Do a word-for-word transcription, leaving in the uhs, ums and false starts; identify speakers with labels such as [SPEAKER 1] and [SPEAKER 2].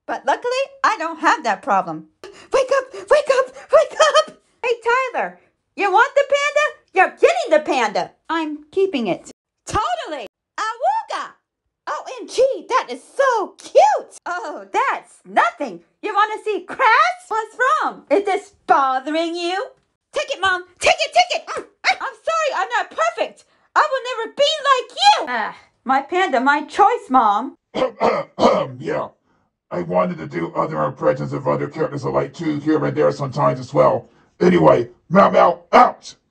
[SPEAKER 1] But luckily, I don't have that problem. Wake up! Wake up! Wake up! Hey, Tyler, you want the panda? You're getting the panda. I'm keeping it. Totally. Awooga! O M G, that is so cute. Oh, that's nothing. You want to see crabs? What's wrong? Is this bothering you? Take it, Mom. Take it, take it. Mm. I'm sorry, I'm not perfect. I will never be like you. Ah, my panda, my choice, Mom.
[SPEAKER 2] Yeah. I wanted to do other impressions of other characters I like too, here and there sometimes as well. Anyway, Mao Mao out!